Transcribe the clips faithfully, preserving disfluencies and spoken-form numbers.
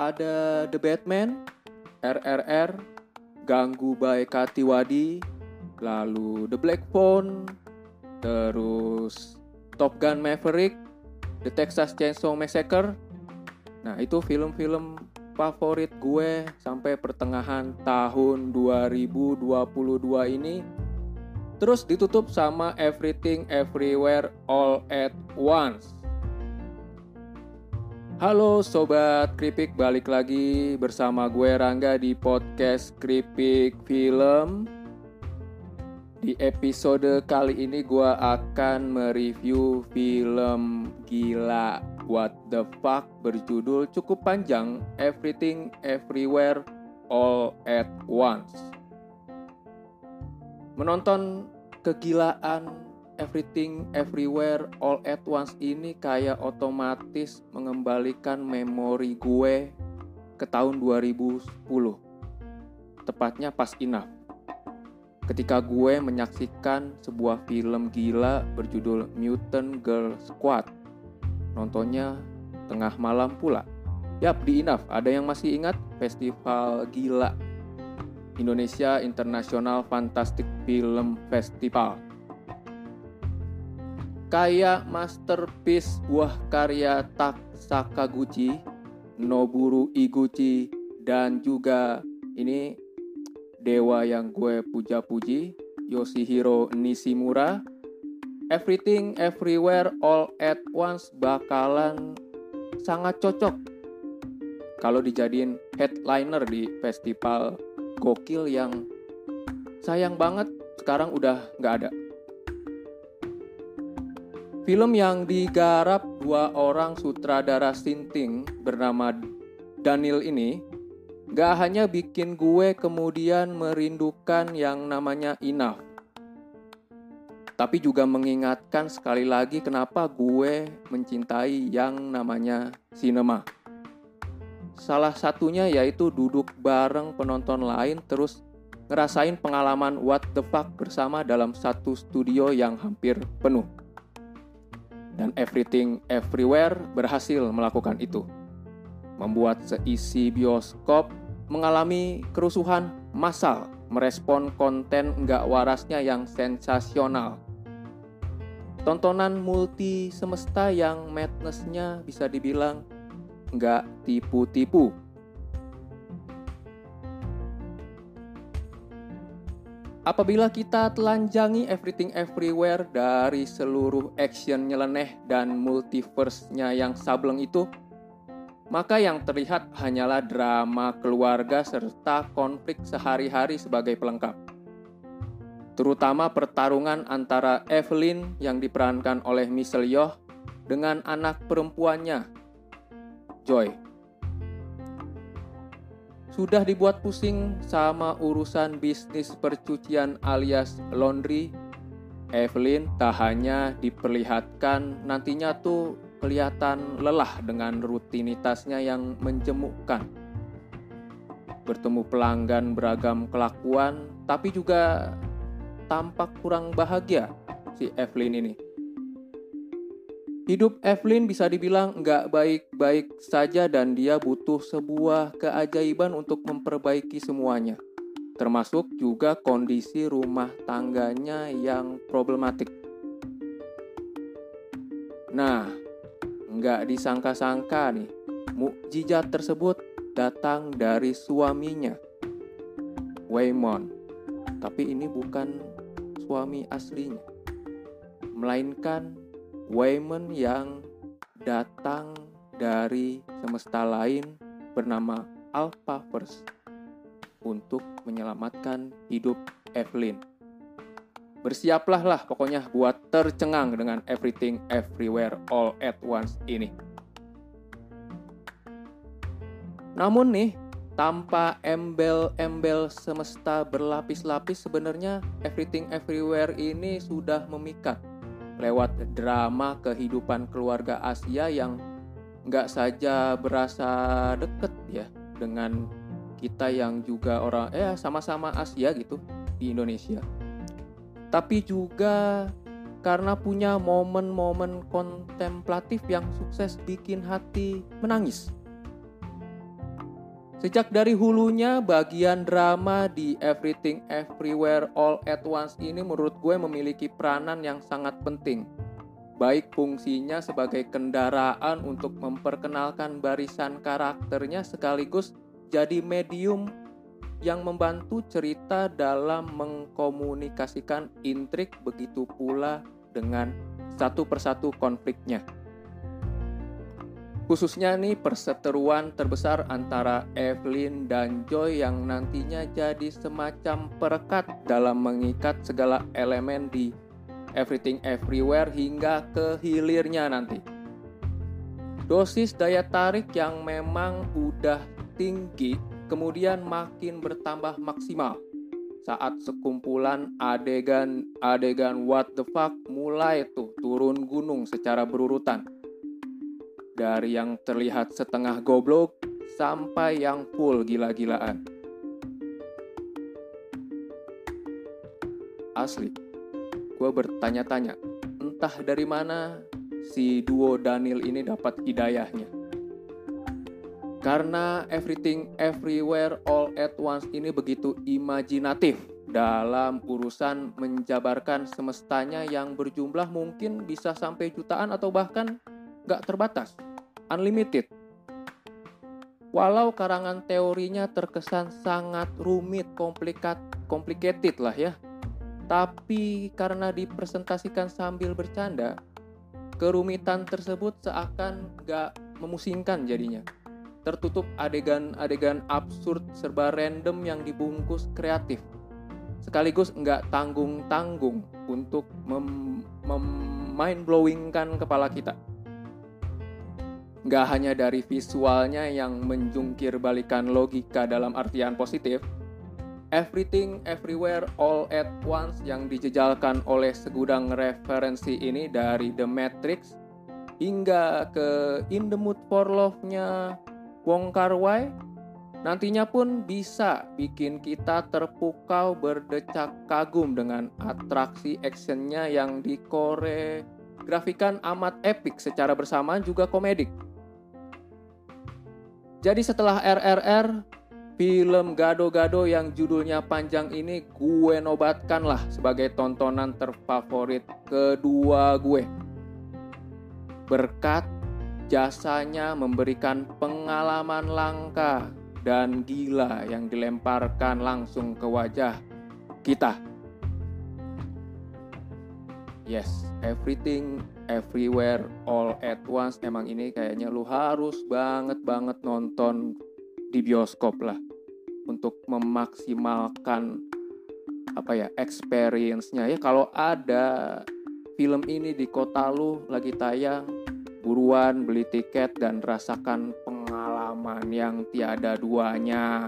ada The Batman, R R R, Ganggu by Katiwadi, lalu The Black Phone, terus Top Gun Maverick, The Texas Chainsaw Massacre. Nah, itu film-film favorit gue sampai pertengahan tahun dua ribu dua puluh dua ini. Terus ditutup sama Everything Everywhere All at Once. Halo Sobat Kripik, balik lagi bersama gue Rangga di podcast Kripik Film. Di episode kali ini gue akan mereview film gila What the Fuck berjudul cukup panjang, Everything Everywhere All at Once. Menonton kegilaan Everything Everywhere All at Once ini kayak otomatis mengembalikan memori gue ke tahun dua ribu sepuluh. Tepatnya pas enough. Ketika gue menyaksikan sebuah film gila berjudul Mutant Girl Squad. Nontonnya tengah malam pula. Yap, di Enough. Ada yang masih ingat festival gila Indonesia International Fantastic Film Festival. Kayak masterpiece buah karya Tak Sakaguchi, Noboru Iguchi, dan juga ini dewa yang gue puja-puji, Yoshihiro Nishimura. Everything Everywhere All at Once bakalan sangat cocok kalau dijadiin headliner di festival gokil yang sayang banget sekarang udah gak ada. Film yang digarap dua orang sutradara sinting bernama Daniel ini gak hanya bikin gue kemudian merindukan yang namanya Enough, tapi juga mengingatkan sekali lagi kenapa gue mencintai yang namanya sinema. Salah satunya yaitu duduk bareng penonton lain terus ngerasain pengalaman what the fuck bersama dalam satu studio yang hampir penuh. Dan Everything Everywhere berhasil melakukan itu. Membuat seisi bioskop mengalami kerusuhan massal, merespon konten nggak warasnya yang sensasional. Tontonan multi semesta yang madness-nya bisa dibilang nggak tipu-tipu. Apabila kita telanjangi Everything Everywhere dari seluruh action nyeleneh dan multiverse-nya yang sableng itu, maka yang terlihat hanyalah drama keluarga serta konflik sehari-hari sebagai pelengkap. Terutama pertarungan antara Evelyn yang diperankan oleh Michelle Yeoh dengan anak perempuannya, Joy. Sudah dibuat pusing sama urusan bisnis percucian alias laundry, Evelyn tak hanya diperlihatkan nantinya tuh kelihatan lelah dengan rutinitasnya yang menjemukkan. Bertemu pelanggan beragam kelakuan, tapi juga tampak kurang bahagia si Evelyn ini. Hidup Evelyn bisa dibilang nggak baik-baik saja dan dia butuh sebuah keajaiban untuk memperbaiki semuanya. Termasuk juga kondisi rumah tangganya yang problematik. Nah, nggak disangka-sangka nih, mukjizat tersebut datang dari suaminya, Waymon. Tapi ini bukan suami aslinya, melainkan Waymon yang datang dari semesta lain bernama Alphaverse untuk menyelamatkan hidup Evelyn. Bersiaplah lah pokoknya buat tercengang dengan Everything Everywhere All at Once ini. Namun nih, tanpa embel-embel semesta berlapis-lapis, sebenarnya Everything Everywhere ini sudah memikat lewat drama kehidupan keluarga Asia yang nggak saja berasa deket ya dengan kita yang juga orang eh sama-sama Asia gitu di Indonesia, tapi juga karena punya momen-momen kontemplatif yang sukses bikin hati menangis. Sejak dari hulunya, bagian drama di Everything Everywhere All at Once ini menurut gue memiliki peranan yang sangat penting. Baik fungsinya sebagai kendaraan untuk memperkenalkan barisan karakternya sekaligus jadi medium yang membantu cerita dalam mengkomunikasikan intrik, begitu pula dengan satu persatu konfliknya. Khususnya nih perseteruan terbesar antara Evelyn dan Joy yang nantinya jadi semacam perekat dalam mengikat segala elemen di Everything Everywhere hingga ke hilirnya nanti. Dosis daya tarik yang memang udah tinggi kemudian makin bertambah maksimal saat sekumpulan adegan-adegan what the fuck mulai tuh turun gunung secara berurutan. Dari yang terlihat setengah goblok sampai yang full gila-gilaan. Asli, gue bertanya-tanya, entah dari mana si duo Daniel ini dapat hidayahnya. Karena Everything Everywhere All at Once ini begitu imajinatif dalam urusan menjabarkan semestanya yang berjumlah mungkin bisa sampai jutaan atau bahkan gak terbatas, unlimited. Walau karangan teorinya terkesan sangat rumit, komplikat, complicated lah ya. Tapi karena dipresentasikan sambil bercanda, kerumitan tersebut seakan gak memusingkan jadinya. Tertutup adegan-adegan absurd serba random yang dibungkus kreatif. Sekaligus gak tanggung-tanggung untuk mem- mem- mind-blowingkan kepala kita. Gak hanya dari visualnya yang menjungkir balikan logika dalam artian positif, Everything Everywhere All at Once yang dijejalkan oleh segudang referensi ini dari The Matrix hingga ke In the Mood for Love-nya Wong Kar-wai nantinya pun bisa bikin kita terpukau berdecak kagum dengan atraksi actionnya yang dikoreografikan amat epik secara bersamaan juga komedik. Jadi setelah R R R, film gado-gado yang judulnya panjang ini gue nobatkan lah sebagai tontonan terfavorit kedua gue. Berkat jasanya memberikan pengalaman langka dan gila yang dilemparkan langsung ke wajah kita. Yes, Everything Everywhere All at Once emang ini kayaknya lu harus banget-banget nonton di bioskop lah untuk memaksimalkan apa ya experience-nya ya. Kalau ada film ini di kota lu lagi tayang, buruan beli tiket dan rasakan pengalaman yang tiada duanya.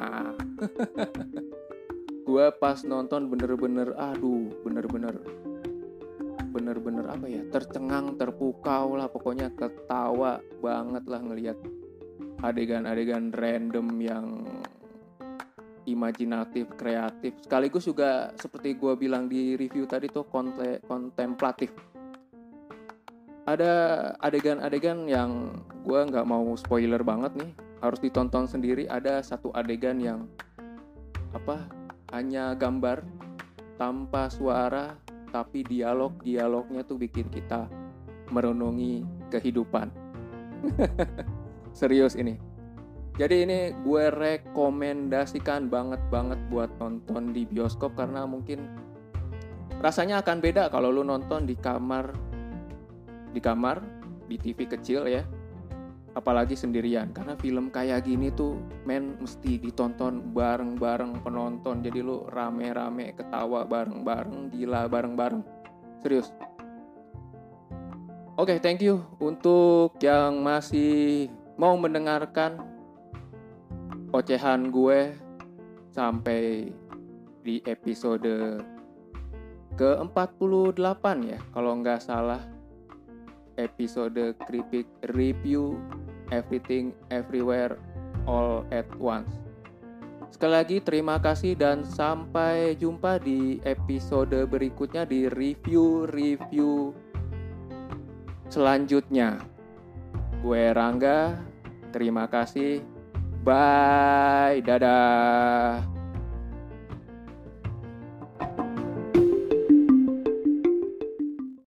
Gue pas nonton bener-bener aduh bener-bener bener-bener apa ya tercengang, terpukau lah, pokoknya ketawa banget lah ngelihat adegan-adegan random yang imajinatif, kreatif, sekaligus juga seperti gue bilang di review tadi tuh konte- kontemplatif. Ada adegan-adegan yang gue nggak mau spoiler banget nih, harus ditonton sendiri. Ada satu adegan yang apa hanya gambar tanpa suara, tapi dialog-dialognya tuh bikin kita merenungi kehidupan. Serius ini. Jadi ini gue rekomendasikan banget-banget buat nonton di bioskop karena mungkin rasanya akan beda kalau lu nonton di kamar, di kamar, di T V kecil ya. Apalagi sendirian, karena film kayak gini tuh men mesti ditonton bareng-bareng penonton. Jadi lu rame-rame ketawa bareng-bareng, gila bareng-bareng. Serius. Oke, okay, thank you untuk yang masih mau mendengarkan ocehan gue sampai di episode ke empat puluh delapan ya, kalau nggak salah. Episode Kripik Review Everything Everywhere All at Once. Sekali lagi terima kasih dan sampai jumpa di episode berikutnya di review-review selanjutnya. Gue Rangga, terima kasih Bye, dadah.